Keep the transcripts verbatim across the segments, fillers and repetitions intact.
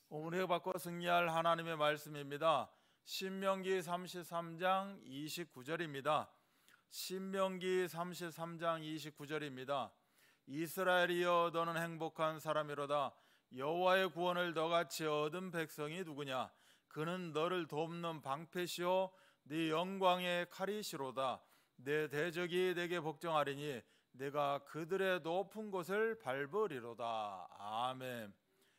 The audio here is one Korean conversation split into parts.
오늘 받고 승리할 하나님의 말씀입니다. 신명기 삼십삼 장 이십구 절입니다. 신명기 삼십삼 장 이십구 절입니다. 이스라엘이여 너는 행복한 사람이로다. 여호와의 구원을 너같이 얻은 백성이 누구냐? 그는 너를 돕는 방패시오 네 영광의 칼이시로다. 내 대적이 내게 복종하리니 내가 그들의 높은 곳을 밟으리로다. 아멘.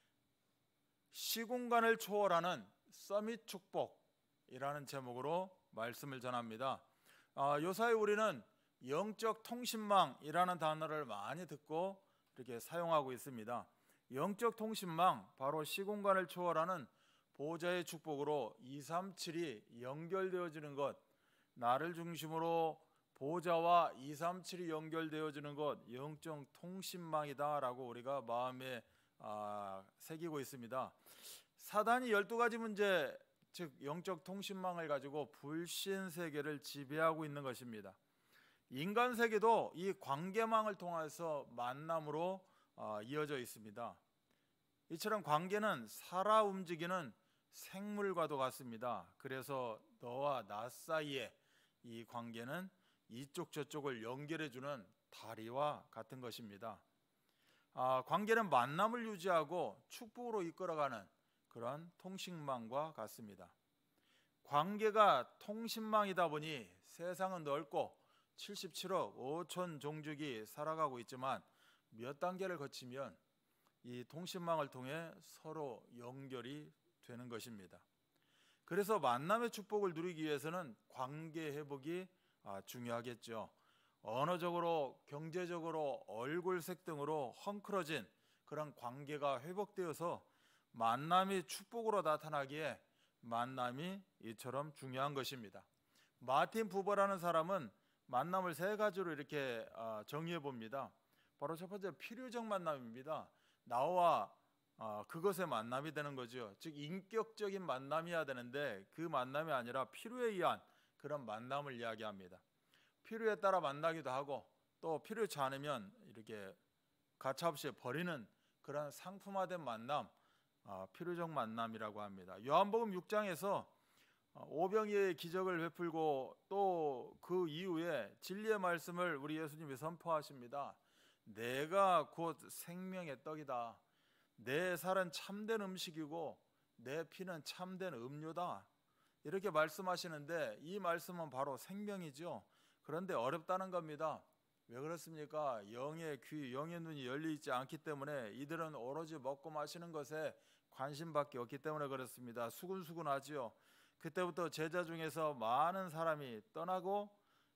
시공간을 초월하는 서밋 축복이라는 제목으로 말씀을 전합니다. 아, 요사이 우리는 영적 통신망이라는 단어를 많이 듣고 이렇게 사용하고 있습니다. 영적 통신망, 바로 시공간을 초월하는 보좌의 축복으로 이백삼십칠이 연결되어지는 것, 나를 중심으로 보좌와 이백삼십칠이 연결되어지는 것, 영적 통신망이다 라고 우리가 마음에 아, 새기고 있습니다. 사단이 열두 가지 문제, 즉 영적 통신망을 가지고 불신 세계를 지배하고 있는 것입니다. 인간 세계도 이 관계망을 통해서 만남으로 어, 이어져 있습니다. 이처럼 관계는 살아 움직이는 생물과도 같습니다. 그래서 너와 나 사이에 이 관계는 이쪽 저쪽을 연결해주는 다리와 같은 것입니다. 아, 관계는 만남을 유지하고 축복으로 이끌어가는 그런 통신망과 같습니다. 관계가 통신망이다 보니 세상은 넓고 칠십칠억 오천 종족이 살아가고 있지만 몇 단계를 거치면 이 통신망을 통해 서로 연결이 되는 것입니다. 그래서 만남의 축복을 누리기 위해서는 관계 회복이 중요하겠죠. 언어적으로, 경제적으로, 얼굴색 등으로 헝클어진 그런 관계가 회복되어서 만남이 축복으로 나타나기에 만남이 이처럼 중요한 것입니다. 마틴 부버라는 사람은 만남을 세 가지로 이렇게 정의해 봅니다. 바로 첫 번째, 필요적 만남입니다. 나와 그것의 만남이 되는 거죠. 즉 인격적인 만남이어야 되는데 그 만남이 아니라 필요에 의한 그런 만남을 이야기합니다. 필요에 따라 만나기도 하고 또 필요치 않으면 이렇게 가차없이 버리는 그런 상품화된 만남, 필요적 만남이라고 합니다. 요한복음 육 장에서 오병이의 기적을 베풀고 또 그 이후에 진리의 말씀을 우리 예수님이 선포하십니다. 내가 곧 생명의 떡이다. 내 살은 참된 음식이고 내 피는 참된 음료다. 이렇게 말씀하시는데 이 말씀은 바로 생명이죠. 그런데 어렵다는 겁니다. 왜 그렇습니까? 영의 귀, 영의 눈이 열리지 않기 때문에 이들은 오로지 먹고 마시는 것에 관심밖에 없기 때문에 그렇습니다. 수근수근하지요. 그때부터 제자 중에서 많은 사람이 떠나고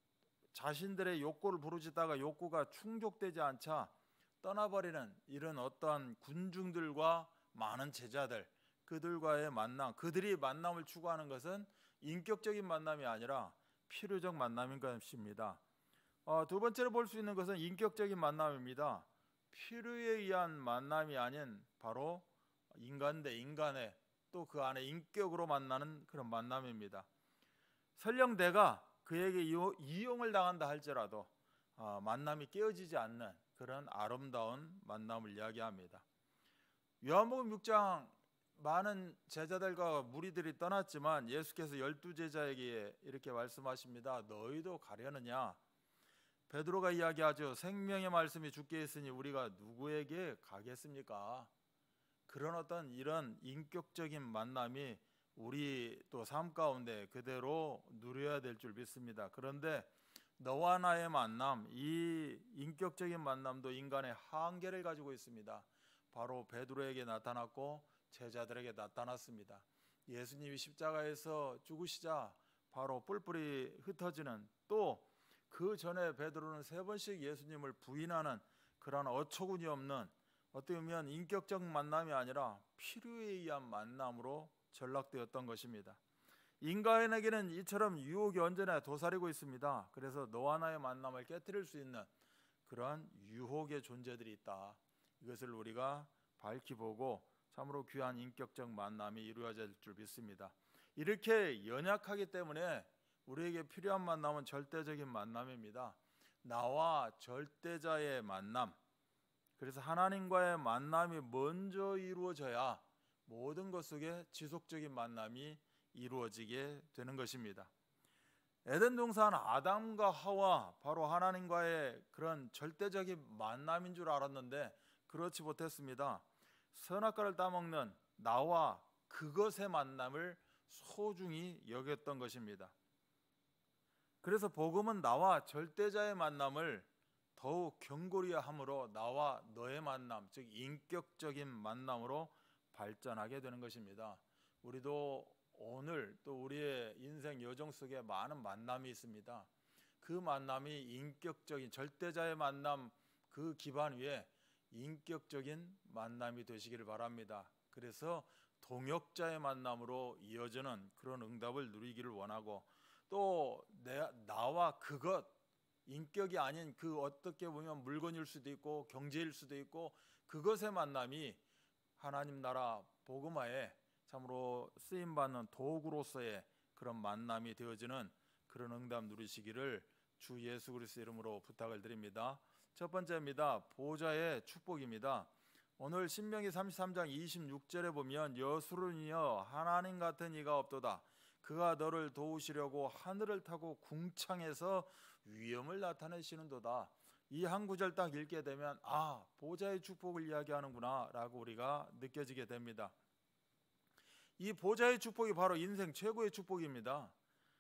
자신들의 욕구를 부르짖다가 욕구가 충족되지 않자 떠나버리는 이런 어떠한 군중들과 많은 제자들, 그들과의 만남, 그들이 만남을 추구하는 것은 인격적인 만남이 아니라 필요적 만남인 것입니다. 어, 두 번째로 볼 수 있는 것은 인격적인 만남입니다. 필요에 의한 만남이 아닌 바로 인간 대 인간의 또 그 안에 인격으로 만나는 그런 만남입니다. 설령 내가 그에게 이용을 당한다 할지라도 어, 만남이 깨어지지 않는 그런 아름다운 만남을 이야기합니다. 요한복음 육 장 많은 제자들과 무리들이 떠났지만 예수께서 열두 제자에게 이렇게 말씀하십니다. 너희도 가려느냐? 베드로가 이야기하죠. 생명의 말씀이 주께 있으니 우리가 누구에게 가겠습니까? 그런 어떤 이런 인격적인 만남이 우리 또 삶 가운데 그대로 누려야 될 줄 믿습니다. 그런데 너와 나의 만남, 이 인격적인 만남도 인간의 한계를 가지고 있습니다. 바로 베드로에게 나타났고 제자들에게 나타났습니다. 예수님이 십자가에서 죽으시자 바로 뿔뿔이 흩어지는, 또 그 전에 베드로는 세 번씩 예수님을 부인하는 그런 어처구니 없는, 어떻게 보면 인격적 만남이 아니라 필요에 의한 만남으로 전락되었던 것입니다. 인간에게는 이처럼 유혹이 언제나 도사리고 있습니다. 그래서 너와 나의 만남을 깨뜨릴 수 있는 그러한 유혹의 존재들이 있다. 이것을 우리가 밝히 보고 참으로 귀한 인격적 만남이 이루어질 줄 믿습니다. 이렇게 연약하기 때문에 우리에게 필요한 만남은 절대적인 만남입니다. 나와 절대자의 만남. 그래서 하나님과의 만남이 먼저 이루어져야 모든 것 속에 지속적인 만남이 이루어지게 되는 것입니다. 에덴 동산 아담과 하와, 바로 하나님과의 그런 절대적인 만남인 줄 알았는데 그렇지 못했습니다. 선악과를 따먹는 나와 그것의 만남을 소중히 여겼던 것입니다. 그래서 복음은 나와 절대자의 만남을 더욱 경골히 함으로 나와 너의 만남, 즉 인격적인 만남으로 발전하게 되는 것입니다. 우리도 오늘 또 우리의 인생 여정 속에 많은 만남이 있습니다. 그 만남이 인격적인 절대자의 만남, 그 기반 위에 인격적인 만남이 되시기를 바랍니다. 그래서 동역자의 만남으로 이어지는 그런 응답을 누리기를 원하고, 또 내, 나와 그것, 인격이 아닌 그 어떻게 보면 물건일 수도 있고 경제일 수도 있고 그것의 만남이 하나님 나라 복음화에 참으로 쓰임받는 도구로서의 그런 만남이 되어지는 그런 응답 누리시기를 주 예수 그리스도 이름으로 부탁을 드립니다. 첫 번째입니다. 보좌의 축복입니다. 오늘 신명기 삼십삼 장 이십육 절에 보면 여수론이여 하나님 같은 이가 없도다. 그가 너를 도우시려고 하늘을 타고 궁창에서 위엄을 나타내시는도다. 이 한 구절 딱 읽게 되면 아, 보좌의 축복을 이야기하는구나 라고 우리가 느껴지게 됩니다. 이 보좌의 축복이 바로 인생 최고의 축복입니다.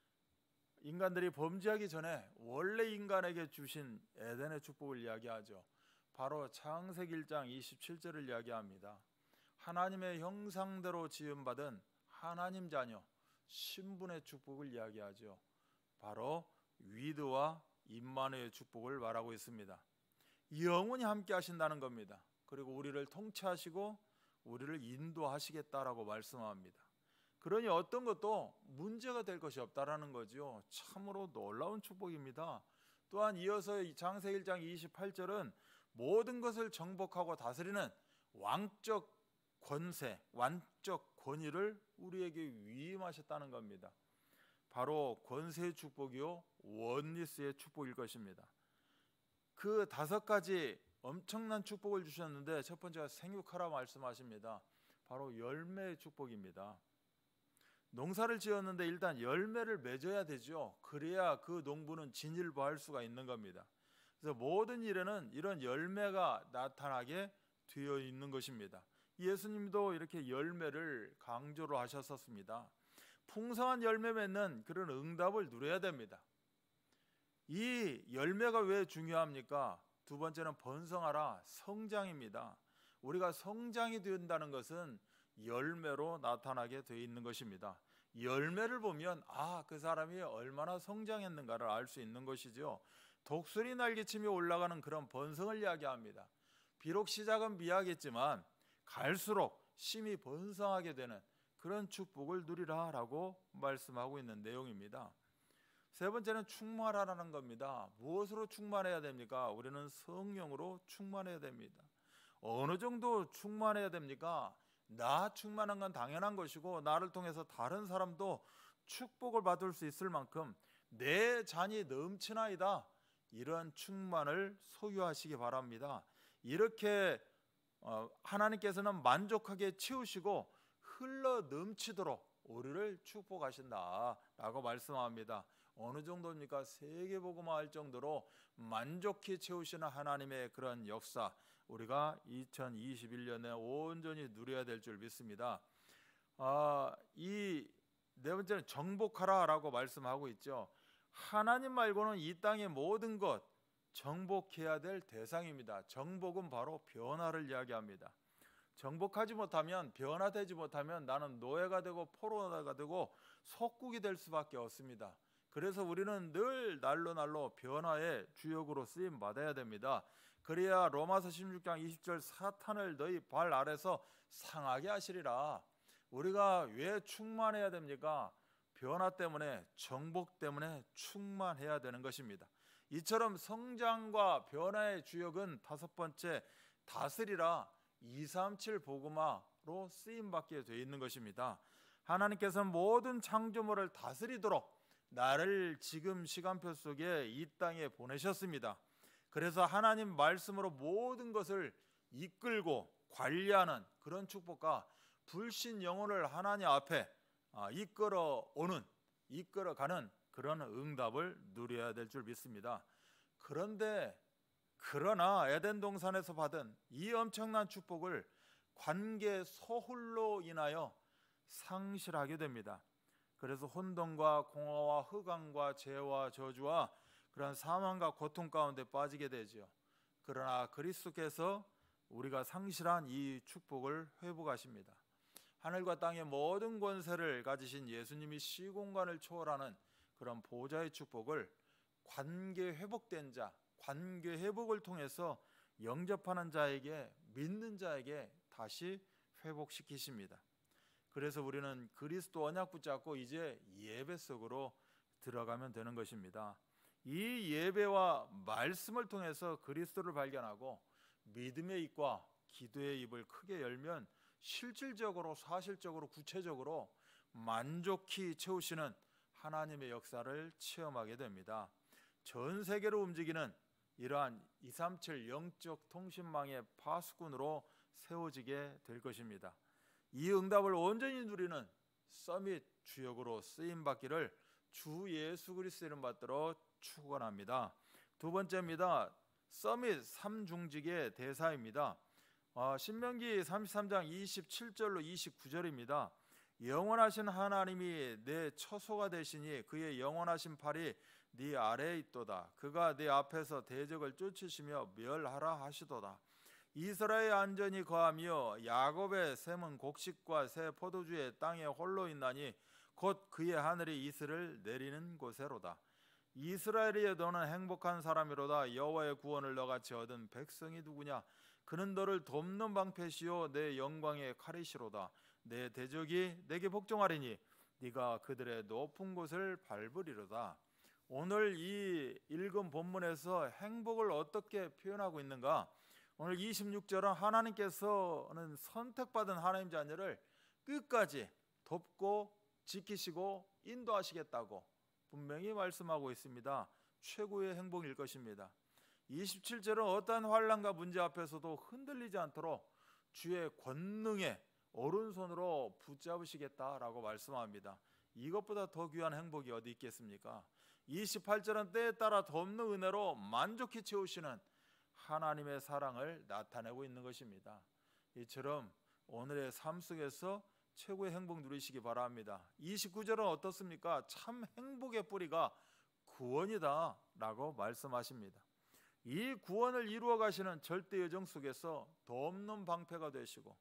인간들이 범죄하기 전에 원래 인간에게 주신 에덴의 축복을 이야기하죠. 바로 창세기 일 장 이십칠 절을 이야기합니다. 하나님의 형상대로 지음받은 하나님 자녀 신분의 축복을 이야기하죠. 바로 위드와 임마누엘의 축복을 말하고 있습니다. 영원히 함께 하신다는 겁니다. 그리고 우리를 통치하시고 우리를 인도하시겠다라고 말씀합니다. 그러니 어떤 것도 문제가 될 것이 없다라는 거죠. 참으로 놀라운 축복입니다. 또한 이어서 창세기 일 장 이십팔 절은 모든 것을 정복하고 다스리는 왕적 권세, 왕적 권위를 우리에게 위임하셨다는 겁니다. 바로 권세의 축복이요 원리스의 축복일 것입니다. 그 다섯 가지 엄청난 축복을 주셨는데 첫 번째가 생육하라 말씀하십니다. 바로 열매의 축복입니다. 농사를 지었는데 일단 열매를 맺어야 되죠. 그래야 그 농부는 진일보할 수가 있는 겁니다. 그래서 모든 일에는 이런 열매가 나타나게 되어 있는 것입니다. 예수님도 이렇게 열매를 강조를 하셨었습니다. 풍성한 열매 맺는 그런 응답을 누려야 됩니다. 이 열매가 왜 중요합니까? 두 번째는 번성하라, 성장입니다. 우리가 성장이 된다는 것은 열매로 나타나게 되어 있는 것입니다. 열매를 보면 아, 그 사람이 얼마나 성장했는가를 알 수 있는 것이죠. 독수리 날개치며 올라가는 그런 번성을 이야기합니다. 비록 시작은 미약했지만 갈수록 심히 번성하게 되는 그런 축복을 누리라라고 말씀하고 있는 내용입니다. 세 번째는 충만하라는 겁니다. 무엇으로 충만해야 됩니까? 우리는 성령으로 충만해야 됩니다. 어느 정도 충만해야 됩니까? 나 충만한 건 당연한 것이고 나를 통해서 다른 사람도 축복을 받을 수 있을 만큼 내 잔이 넘치나이다. 이런 충만을 소유하시기 바랍니다. 이렇게 하나님께서는 만족하게 채우시고 흘러 넘치도록 우리를 축복하신다라고 말씀합니다. 어느 정도입니까? 세계복음화할 정도로 만족히 채우시는 하나님의 그런 역사, 우리가 이천이십일 년에 온전히 누려야 될 줄 믿습니다. 아, 이 네 번째는 정복하라라고 말씀하고 있죠. 하나님 말고는 이 땅의 모든 것 정복해야 될 대상입니다. 정복은 바로 변화를 이야기합니다. 정복하지 못하면, 변화되지 못하면 나는 노예가 되고 포로가 되고 속국이 될 수밖에 없습니다. 그래서 우리는 늘 날로 날로 변화의 주역으로 쓰임 받아야 됩니다. 그래야 로마서 십육 장 이십 절 사탄을 너희 발 아래서 상하게 하시리라. 우리가 왜 충만해야 됩니까? 변화 때문에, 정복 때문에 충만해야 되는 것입니다. 이처럼 성장과 변화의 주역은 다섯 번째 다스리라 이삼칠 복음화로 쓰임받게 되어 있는 것입니다. 하나님께서 모든 창조물을 다스리도록 나를 지금 시간표 속에 이 땅에 보내셨습니다. 그래서 하나님 말씀으로 모든 것을 이끌고 관리하는 그런 축복과 불신 영혼을 하나님 앞에 이끌어 오는, 이끌어가는 그런 응답을 누려야 될 줄 믿습니다. 그런데 그러나 에덴 동산에서 받은 이 엄청난 축복을 관계 소홀로 인하여 상실하게 됩니다. 그래서 혼돈과 공허와 흑암과 죄와 저주와 그런 사망과 고통 가운데 빠지게 되죠. 그러나 그리스도께서 우리가 상실한 이 축복을 회복하십니다. 하늘과 땅의 모든 권세를 가지신 예수님이 시공간을 초월하는 그런 보좌의 축복을 관계 회복된 자, 관계 회복을 통해서 영접하는 자에게, 믿는 자에게 다시 회복시키십니다. 그래서 우리는 그리스도 언약 붙잡고 이제 예배 속으로 들어가면 되는 것입니다. 이 예배와 말씀을 통해서 그리스도를 발견하고 믿음의 입과 기도의 입을 크게 열면 실질적으로, 사실적으로, 구체적으로 만족히 채우시는 하나님의 역사를 체험하게 됩니다. 전 세계로 움직이는 이러한 이삼칠 영적 통신망의 파수꾼으로 세워지게 될 것입니다. 이 응답을 온전히 누리는 서밋 주역으로 쓰임받기를 주 예수 그리스도 이름 받들어 축원합니다. 두 번째입니다. 서밋 삼중직의 대사입니다. 어, 신명기 삼십삼 장 이십칠 절로 이십구 절입니다. 영원하신 하나님이 내 처소가 되시니 그의 영원하신 팔이 네 아래에 있도다. 그가 네 앞에서 대적을 쫓으시며 멸하라 하시도다. 이스라엘 안전히 거하며 야곱의 샘은 곡식과 새 포도주의 땅에 홀로 있나니 곧 그의 하늘이 이슬을 내리는 곳에로다. 이스라엘이여 너는 행복한 사람이로다. 여호와의 구원을 너같이 얻은 백성이 누구냐? 그는 너를 돕는 방패시요 내 영광의 칼이시로다. 내 대적이 내게 복종하리니 네가 그들의 높은 곳을 밟으리로다. 오늘 이 읽은 본문에서 행복을 어떻게 표현하고 있는가? 오늘 이십육 절은 하나님께서는 선택받은 하나님 자녀를 끝까지 돕고 지키시고 인도하시겠다고 분명히 말씀하고 있습니다. 최고의 행복일 것입니다. 이십칠 절은 어떠한 환난과 문제 앞에서도 흔들리지 않도록 주의 권능에 오른손으로 붙잡으시겠다라고 말씀합니다. 이것보다 더 귀한 행복이 어디 있겠습니까? 이십팔 절은 때에 따라 돕는 은혜로 만족히 채우시는 하나님의 사랑을 나타내고 있는 것입니다. 이처럼 오늘의 삶 속에서 최고의 행복 누리시기 바랍니다. 이십구 절은 어떻습니까? 참 행복의 뿌리가 구원이다 라고 말씀하십니다. 이 구원을 이루어 가시는 절대 여정 속에서 돕는 방패가 되시고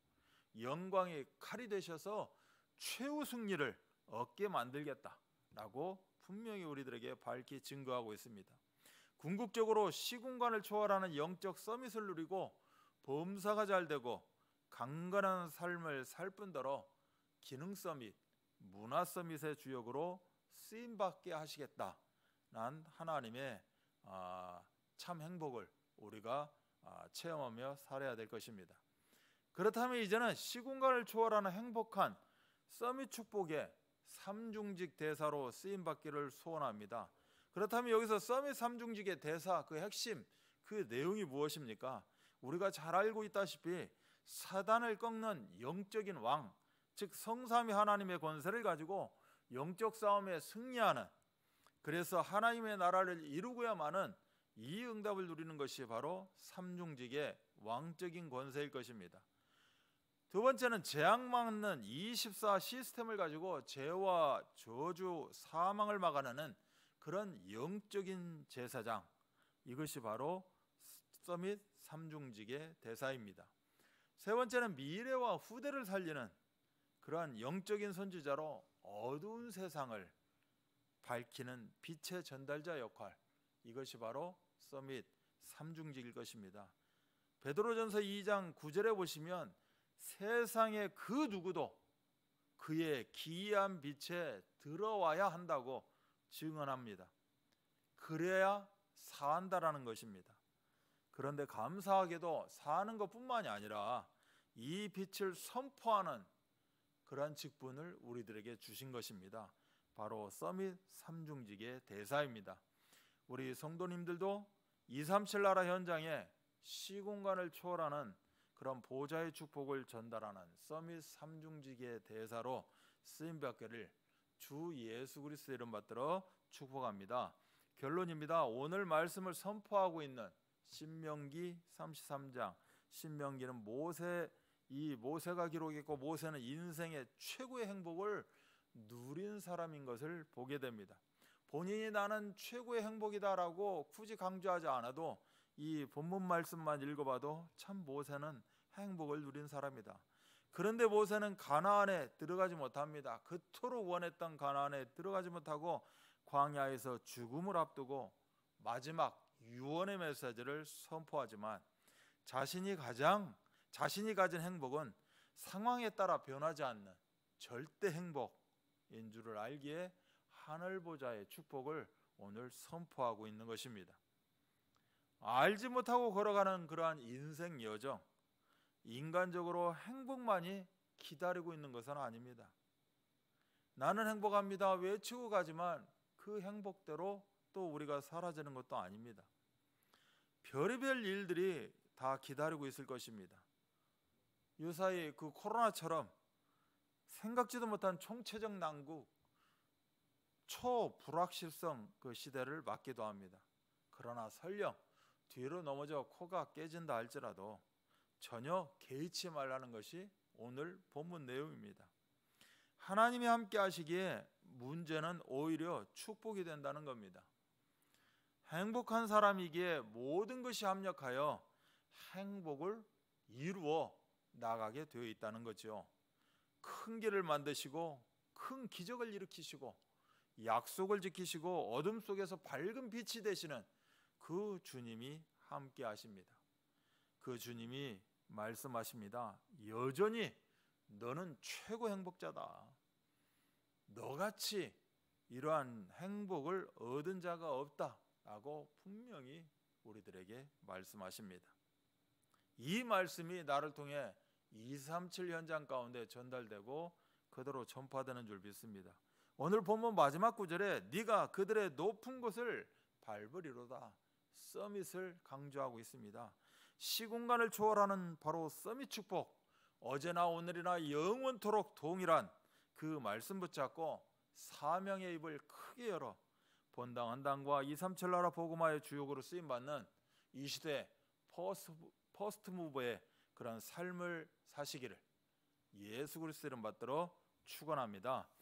영광의 칼이 되셔서 최후 승리를 얻게 만들겠다라고 분명히 우리들에게 밝히 증거하고 있습니다. 궁극적으로 시공간을 초월하는 영적 서밋을 누리고 범사가 잘 되고 강건한 삶을 살 뿐더러 기능 서밋, 문화 서밋의 주역으로 쓰임받게 하시겠다는 하나님의 참 행복을 우리가 체험하며 살아야 될 것입니다. 그렇다면 이제는 시공간을 초월하는 행복한 서밋 축복의 삼중직 대사로 쓰임받기를 소원합니다. 그렇다면 여기서 서밋 삼중직의 대사, 그 핵심, 그 내용이 무엇입니까? 우리가 잘 알고 있다시피 사단을 꺾는 영적인 왕, 즉 성삼위 하나님의 권세를 가지고 영적 싸움에 승리하는, 그래서 하나님의 나라를 이루고야만은 이 응답을 누리는 것이 바로 삼중직의 왕적인 권세일 것입니다. 두 번째는 재앙 막는 이십사 시스템을 가지고 죄와 저주, 사망을 막아내는 그런 영적인 제사장, 이것이 바로 서밋 삼중직의 대사입니다. 세 번째는 미래와 후대를 살리는 그러한 영적인 선지자로 어두운 세상을 밝히는 빛의 전달자 역할, 이것이 바로 서밋 삼중직일 것입니다. 베드로전서 이 장 구 절에 보시면 세상의 그 누구도 그의 기이한 빛에 들어와야 한다고 증언합니다. 그래야 산다라는 것입니다. 그런데 감사하게도 사는 것뿐만이 아니라 이 빛을 선포하는 그러한 직분을 우리들에게 주신 것입니다. 바로 서밋 삼중직의 대사입니다. 우리 성도님들도 이삼칠 나라 현장에 시공간을 초월하는 그런 보좌의 축복을 전달하는 서밋 삼중직의 대사로 쓰임받기를 주 예수 그리스도의 이름 받들어 축복합니다. 결론입니다. 오늘 말씀을 선포하고 있는 신명기 삼십삼 장, 신명기는 모세 이 모세가 기록했고 모세는 인생의 최고의 행복을 누린 사람인 것을 보게 됩니다. 본인이 나는 최고의 행복이다라고 굳이 강조하지 않아도 이 본문 말씀만 읽어봐도 참 모세는 행복을 누린 사람이다. 그런데 모세는 가나안에 들어가지 못합니다. 그토록 원했던 가나안에 들어가지 못하고 광야에서 죽음을 앞두고 마지막 유언의 메시지를 선포하지만 자신이 가장 자신이 가진 행복은 상황에 따라 변하지 않는 절대 행복인 줄을 알기에 하늘 보좌의 축복을 오늘 선포하고 있는 것입니다. 알지 못하고 걸어가는 그러한 인생 여정, 인간적으로 행복만이 기다리고 있는 것은 아닙니다. 나는 행복합니다 외치고 가지만 그 행복대로 또 우리가 사라지는 것도 아닙니다. 별의별 일들이 다 기다리고 있을 것입니다. 요사이 그 코로나처럼 생각지도 못한 총체적 난국, 초불확실성 그 시대를 맞기도 합니다. 그러나 설령 뒤로 넘어져 코가 깨진다 할지라도 전혀 개의치 말라는 것이 오늘 본문 내용입니다. 하나님이 함께 하시기에 문제는 오히려 축복이 된다는 겁니다. 행복한 사람이기에 모든 것이 합력하여 행복을 이루어 나가게 되어 있다는 거죠. 큰 길을 만드시고 큰 기적을 일으키시고 약속을 지키시고 어둠 속에서 밝은 빛이 되시는 그 주님이 함께 하십니다. 그 주님이 말씀하십니다. 여전히 너는 최고 행복자다. 너같이 이러한 행복을 얻은 자가 없다라고 분명히 우리들에게 말씀하십니다. 이 말씀이 나를 통해 이삼칠 현장 가운데 전달되고 그대로 전파되는 줄 믿습니다. 오늘 본문 마지막 구절에 네가 그들의 높은 곳을 밟으리로다, 서밋을 강조하고 있습니다. 시공간을 초월하는 바로 서밋 축복, 어제나 오늘이나 영원토록 동일한 그 말씀 붙잡고 사명의 입을 크게 열어 본당 한당과 이삼칠 나라 복음화의 주역으로 쓰임받는 이 시대 퍼스트, 퍼스트 무브의 그런 삶을 사시기를 예수 그리스도 이름 받들어 축원합니다.